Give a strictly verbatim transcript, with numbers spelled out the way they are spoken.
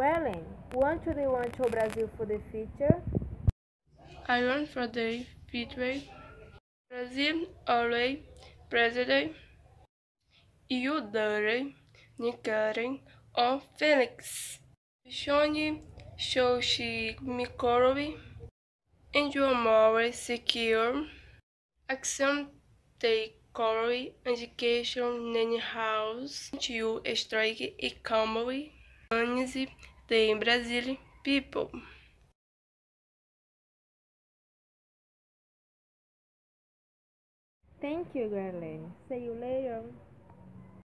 Wellen, what do you want to Brazil for the future? I want for the future Brazil always president you dare Nicarem or Felix. Shone Shoshi Mikorovi and your more secure action take quality education in house you strike economy manage the Brazil people. Thank you, Garland. See you later.